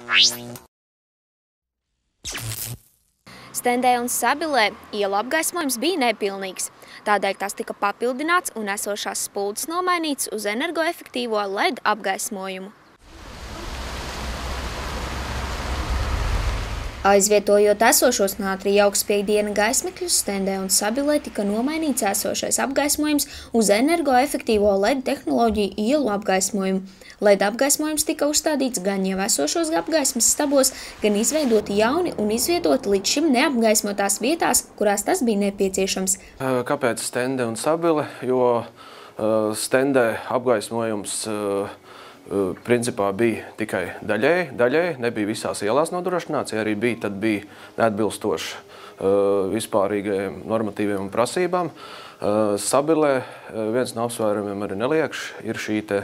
Stendē un Sabilē ielu apgaismojums bija nepilnīgs. Tādēļ tas tika papildināts un esošās spuldzes nomainīts uz energoefektīvo LED apgaismojumu. Aizvietojot esošos nātrija augstspiegdiena gaismekļus, Stendē un Sabilē tika nomainīts esošais apgaismojums uz energoefektīvo LED tehnoloģiju ielu apgaismojumu. LED apgaismojums tika uzstādīts gan jau esošos apgaismas stabos, gan izveidoti jauni un izvietoti līdz šim neapgaismotās vietās, kurās tas bija nepieciešams. Kāpēc Stendē un Sabile? Jo Stendē apgaismojums principā bija tikai daļēji, nebija visās ielās nodrošināts, ja arī bija, tad bija neatbilstoši vispārīgajiem normatīviem un prasībām. Sabilē viens no apsvērumiem arī neliekš ir šī te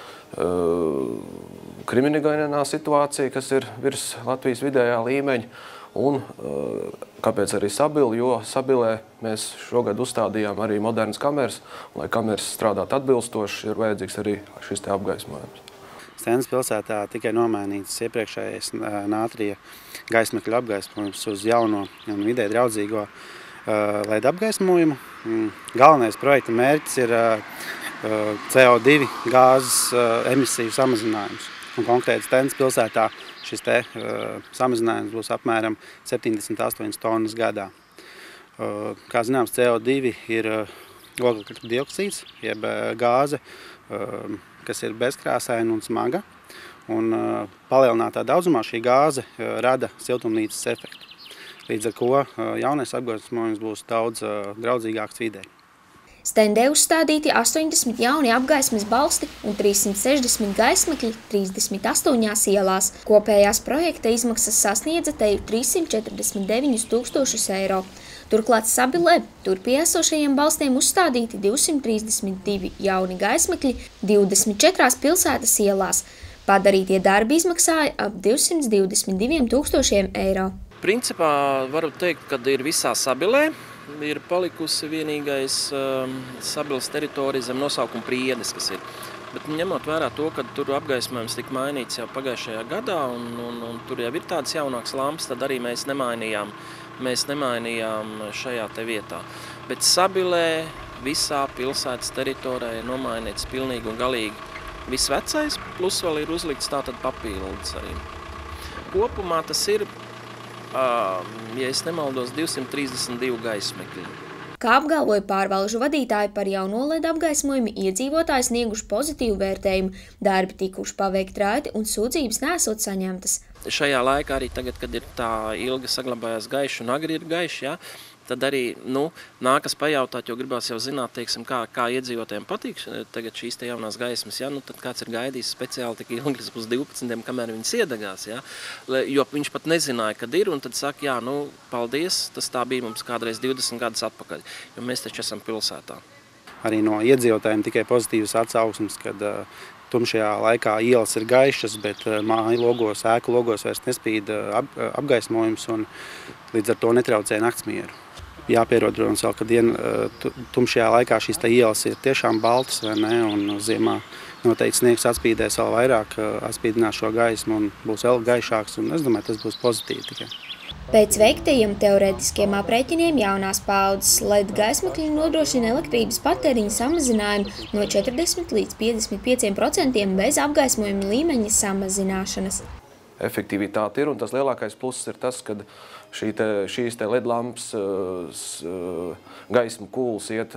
kriminogenā situācija, kas ir virs Latvijas vidējā līmeņa. Un kāpēc arī Sabile? Jo Sabilē mēs šogad uzstādījām arī modernas kameras, un, lai kameras strādātu atbilstoši, ir vajadzīgs arī šis te apgaismojums. Stendes pilsētā tikai nomainīts iepriekšējais nātrija gaismekļu apgaismojums uz jauno un vidē draudzīgo LED apgaismojumu. Galvenais projekta mērķis ir CO2 gāzes emisiju samazinājums. Un konkrēti Stendes pilsētā šis samazinājums būs apmēram 78 tonnas gadā. Kā zināms, CO2 ir oglekļa dioksīds, jeb gāze, kas ir bezkrāsaina un smaga. Un palielinātā daudzumā šī gāze rada siltumnīcas efektu. Līdz ar ko jaunais apgaismojums būs daudz draudzīgāks videi. Stendē uzstādīti 80 jauni apgaismes balsti un 360 gaismekļi 38 ielās. Kopējās projekta izmaksas sasniedza teju 349 000 eiro. Turklāt Sabilē turpie esošajiem balstiem uzstādīti 232 jauni gaismekļi 24 pilsētas ielās. Padarītie darbi izmaksāja ap 222 000 eiro. Principā varu teikt, ka ir visā Sabilē. Ir palikusi vienīgais Sabiles teritorija zem nosaukuma Priedes, kas ir. Bet ņemot vērā to, ka tur apgaismojums tika mainīts jau pagājušajā gadā un tur jau ir tādas jaunākas lampas, tad arī mēs nemainījām šajā te vietā. Bet Sabilē visā pilsētas teritorijā ir nomainīts pilnīgi un galīgi viss vecais, plus vēl ir uzlikts tātad papildus arī. Kopumā tas ir, ja es nemaldos, 232 gaismekļi. Kā apgalvoja pārvalžu vadītāji, par jauno LED apgaismojumu iedzīvotāji snieguši pozitīvu vērtējumu, darbi tikuši paveikti raiti un sūdzības neesot saņemtas. Šajā laikā arī tagad, kad ir tā ilgi saglabājās gaiši un agri ir gaiši, ja, tad arī nākas pajautāt, jo gribās jau zināt, teiksim, kā iedzīvotājiem patīk tagad šīs te jaunās gaismas, ja, tad kāds ir gaidījis speciāli tik ilgi līdz 12, kamēr viņas iedegās, ja, jo viņš pat nezināja, kad ir, un tad saka, jā, paldies, tas tā bija mums kādreiz 20 gadus atpakaļ, jo mēs taču esam pilsētā. Arī no iedzīvotājiem tikai pozitīvas atsauksmes, kad tumšajā laikā ielas ir gaišas, bet māju logos, ēku logos vairs nespīd apgaismojums un līdz ar to netraucē naktsmieru. Jāpierod, protams, vēl, ka tumšajā laikā šīs ielas ir tiešām baltas, vai ne, un ziemā noteikti sniegs atspīdēs vēl vairāk, atspīdinās šo gaismu un būs vēl gaišāks, un es domāju, tas būs pozitīvi tikai. Pēc veiktajiem teorētiskiem aprēķiniem jaunās paaudzes LED gaismekļi nodrošina elektrības patēriņa samazinājumu no 40 līdz 55% bez apgaismojuma līmeņa samazināšanas. Efektivitāte ir, un tas lielākais pluss ir tas, ka šīs LED lampas gaismu kūls iet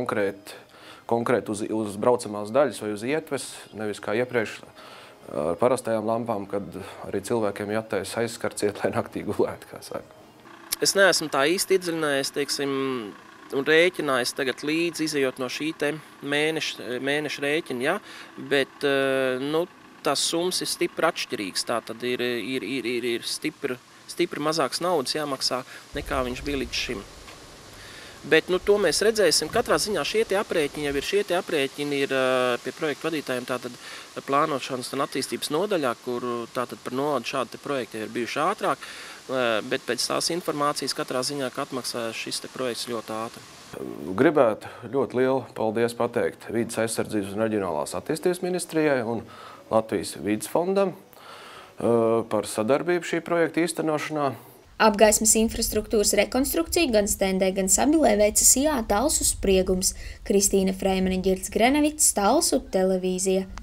konkrēti uz braucamās daļas vai uz ietves, nevis kā iepriekš ar parastajām lampām, kad arī cilvēkiem jātais aizskars iet, lai naktī gulētu, kā saka. Es neesmu tā īsti iedziļinājies, teiksim, un rēķinājis tagad līdz izejot no šī te mēneša rēķina, ja, bet, tās summas ir stipri atšķirīgas, tā tad ir stipri mazāks naudas jāmaksā nekā viņš bija līdz šim. Bet to mēs redzēsim. Katrā ziņā šie aprēķini jau ir. Šie aprēķini ir pie projektu vadītājiem tātad plānošanas un attīstības nodaļā, kur tātad par novadu šādi projekti ir bijuši ātrāk, bet pēc tās informācijas katrā ziņā, ka atmaksā šis projekts ļoti ātri. Gribētu ļoti lielu paldies pateikt Vides aizsardzības un reģionālās attīstības ministrijai un Latvijas vides fondam. par sadarbību šī projekta īstenošanā. Apgaismas infrastruktūras rekonstrukciju gan stendē, gan Sabilē veica SIA Talsu Spriegums. Kristīna Freimane, Girts Grenevits, Talsu televīzija.